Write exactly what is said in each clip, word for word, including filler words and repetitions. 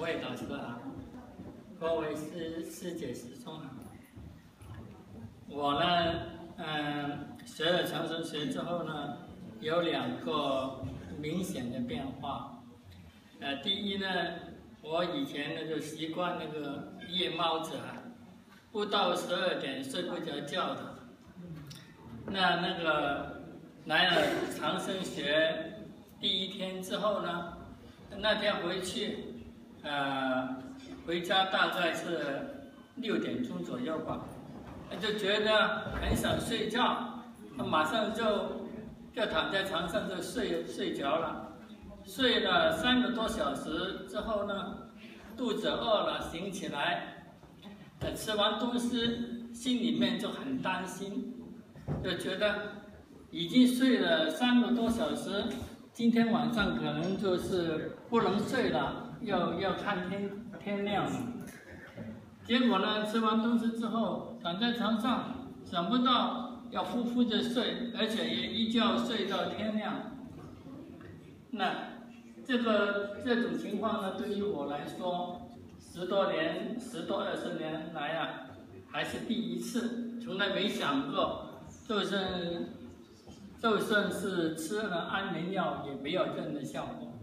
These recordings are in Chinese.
位老师好，各位师师姐师兄好。我呢，嗯，学了长生学之后呢，有两个明显的变化。呃，第一呢，我以前呢就习惯那个夜猫子啊，不到十二点睡不着觉的。那那个来了长生学第一天之后呢，那天回去，呃，回家大概是六点钟左右吧，就觉得很想睡觉，马上就就躺在床上就睡睡着了。睡了三个多小时之后呢，肚子饿了，醒起来，呃，吃完东西，心里面就很担心，就觉得已经睡了三个多小时，今天晚上可能就是不能睡了，要要看天天亮了。结果呢，吃完东西之后，躺在床上，想不到要呼呼着睡，而且也一觉睡到天亮。那这个这种情况呢，对于我来说，十多年、十多二十年来啊，还是第一次，从来没想过，就是就算是吃了安眠药，也没有这样的效果。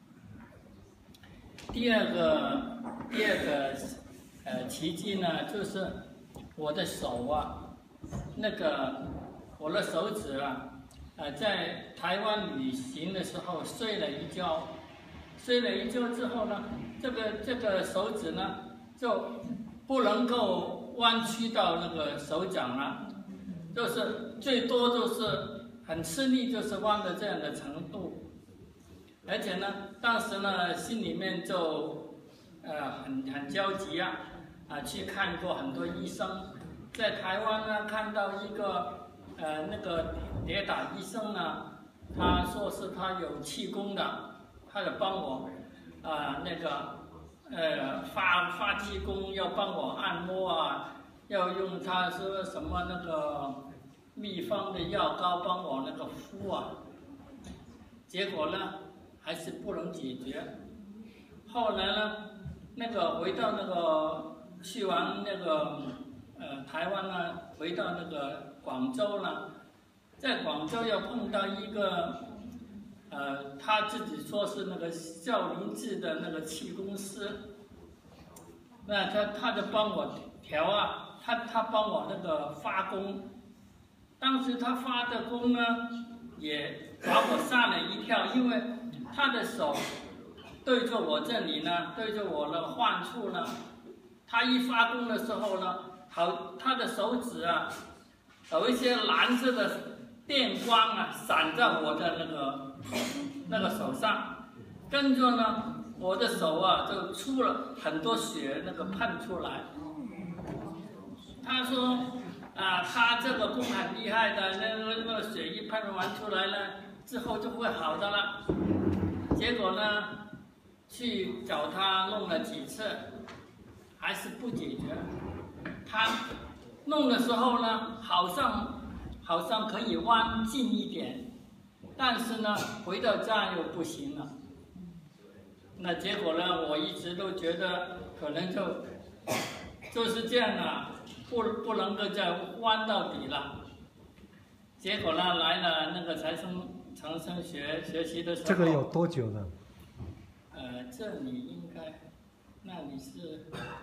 第二个，第二个呃奇迹呢，就是我的手啊，那个我的手指啊。呃，在台湾旅行的时候睡了一觉，睡了一觉之后呢，这个这个手指呢就不能够弯曲到那个手掌了，就是最多就是很吃力，就是弯的这样的程度。而且呢，当时呢心里面就呃很很焦急啊，啊去看过很多医生，在台湾呢看到一个。呃，那个跌打医生呢，他说是他有气功的，他就帮我，啊、呃、那个，呃发发气功，要帮我按摩啊，要用他说什么那个秘方的药膏帮我那个敷啊，结果呢还是不能解决。后来呢，那个回到那个去完那个呃台湾呢，回到那个。广州呢，在广州又碰到一个，呃，他自己说是那个少林寺的那个气功师，那他他就帮我调啊，他他帮我那个发功，当时他发的功呢，也把我吓了一跳，因为他的手对着我这里呢，对着我的患处呢，他一发功的时候呢，好，他的手指啊。有一些蓝色的电光啊，闪在我的那个那个手上，跟着呢，我的手啊就出了很多血，那个喷出来。他说啊，他这个功很厉害的，那个那个血一喷完出来呢，之后就会好的了。结果呢，去找他弄了几次，还是不解决。他。弄的时候呢，好像好像可以弯近一点，但是呢，回到家又不行了。那结果呢，我一直都觉得可能就就是这样啊，不不能够再弯到底了。结果呢，来了那个财生长生学学习的时候， 这个有多久了？ 呃，这里应该，那里是。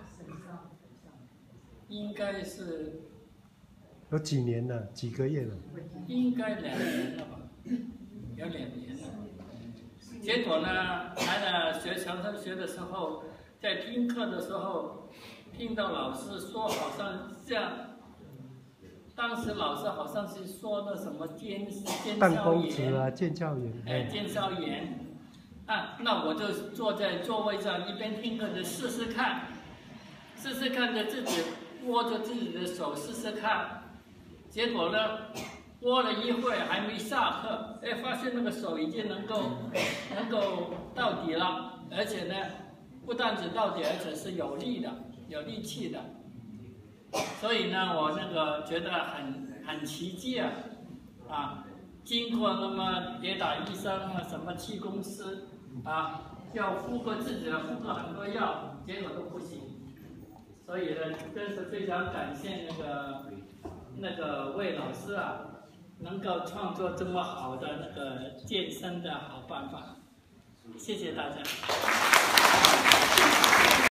应该是有几年了？几个月了？ 应该两年了吧，有两年了。结果呢，来了学长生学的时候，在听课的时候，听到老师说，好像像当时老师好像是说的什么肩肩鞘炎啊，腱鞘炎， 哎，肩鞘炎啊，那我就坐在座位上一边听课就试试看，试试看着自己。握着自己的手试试看，结果呢，握了一会还没下课，哎，发现那个手已经能够能够到底了，而且呢，不但只到底，而且是有力的，有力气的。所以呢，我那个觉得很很奇迹啊，啊， 经过那么跌打医生啊，什么气功师啊，要敷过自己的敷过很多药，结果都不行。所以呢，真是非常感谢那个那个魏老师啊，能够创作这么好的那个健身的好办法。谢谢大家。